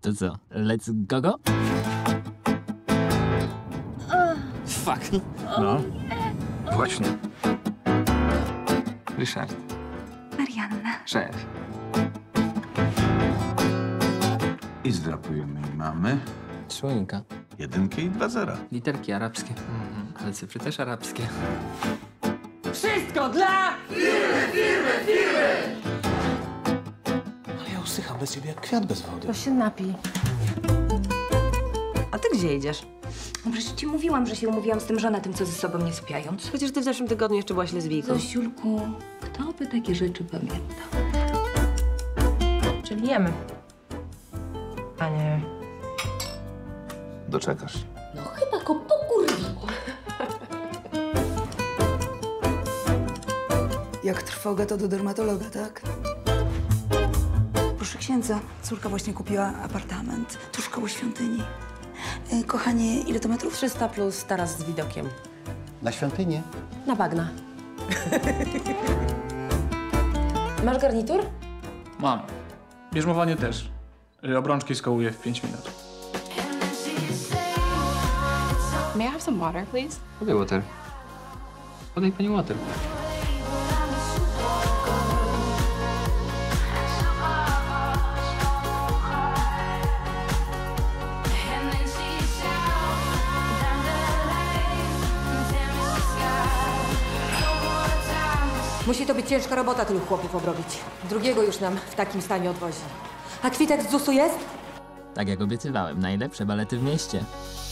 To co, let's go? Fuck. No. Właśnie. Ryszard. Marianna. Cześć. I zdrapujemy i mamy Słoinka. 1 i 2 zera. Literki arabskie. Ale cyfry też arabskie. Wszystko dla... Ale ja usycham bez ciebie jak kwiat bez wody. To się napij. A ty gdzie idziesz? No przecież ci mówiłam, że się umówiłam z tym żonatym, co ze sobą nie sypiając. Przecież ty w zeszłym tygodniu jeszcze byłaś lesbijką. Zosiulku, kto by takie rzeczy pamiętał? Czyli jemy. A nie... Doczekasz. No chyba go pokurwiło. Jak trwoga, to do dermatologa, tak? Proszę księdza, córka właśnie kupiła apartament tuż koło świątyni. Kochanie, ile to metrów? 300 plus, taras z widokiem. Na świątynię? Na bagna. Masz garnitur? Mam. Bierzmowanie też. Obrączki skołuję w 5 minut. May I have some water, please? Podaj water. Podaj pani water. Musi to być ciężka robota tylu chłopów obrobić. Drugiego już nam w takim stanie odwozi. A kwitek z ZUS-u jest? Tak jak obiecywałem, najlepsze balety w mieście.